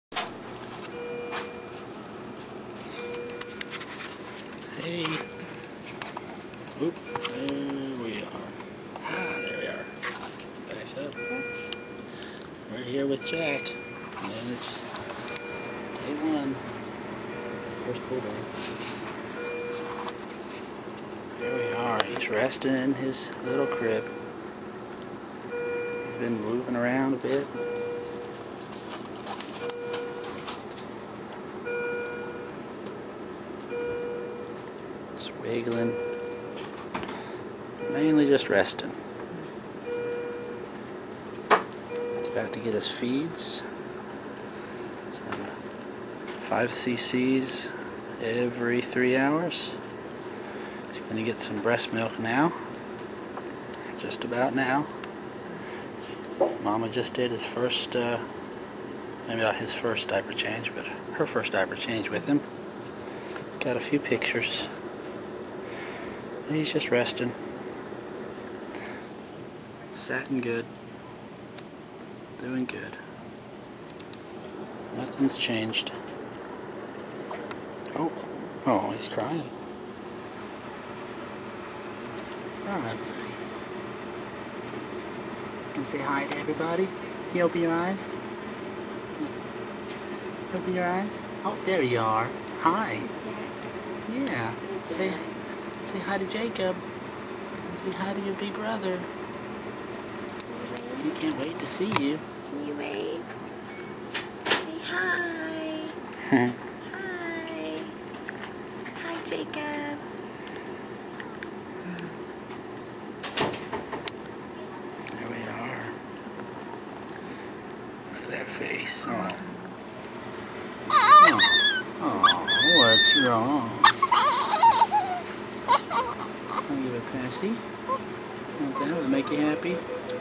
Hey. Oop. There we are. There we are. Back up. We're here with Jack. And it's day one. First full day. Here we are. He's resting in his little crib. He's been moving around a bit. Just wiggling. Mainly just resting. He's about to get his feeds. 5 cc's every 3 hours. He's going to get some breast milk now. Just about now. Mama just did his first, maybe not his first diaper change, but her first diaper change with him. Got a few pictures. He's just resting. Satin good. Doing good. Nothing's changed. Oh, he's crying. Crying. Can you say hi to everybody? Can you open your eyes? Open your eyes? Oh, there you are. Hi. Yeah. Say hi to Jacob. Say hi to your big brother. He can't wait to see you. Can you wave? Say hi. Hi. Hi, Jacob. There we are. Look at that face. Oh. Oh, what's wrong? I'll give it a passy. Want that? Will it make you happy?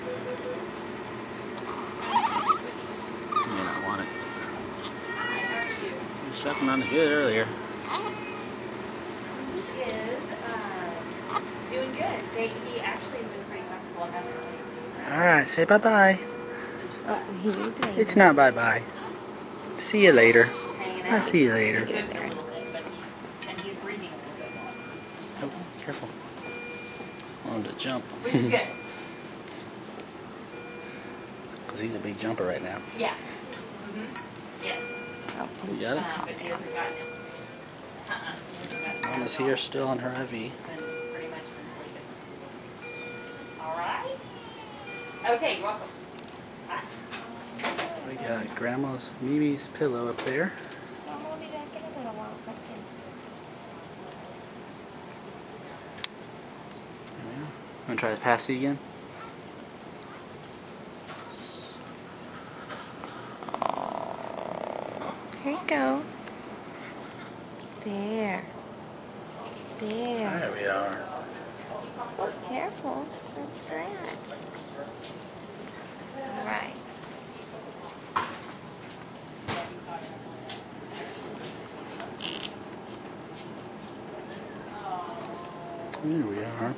You may not want it. He was sucking on it good earlier. He is doing good. He actually has been pretty comfortable. Alright, say bye-bye. It's not bye-bye. See you later. I'll see you later. Oh, careful. I wanted to jump. Which is good. Because he's a big jumper right now. Yeah. Yes. You got it? But he hasn't gotten it. Mama's here still on her IV. Pretty much been sleeping. Alright. Okay, you're welcome. Bye. We got Grandma's Mimi's pillow up there. Want to try to pass it again? Here you go. There. There. There we are. Oh, careful. What's that? Alright. There we are.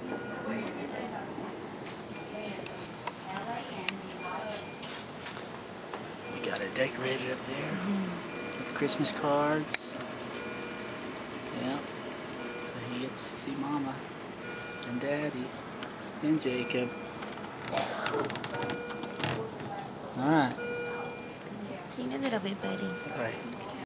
We got it decorated up there with Christmas cards. Yeah. So he gets to see Mama and Daddy and Jacob. Alright. See you in a little bit, buddy. Bye.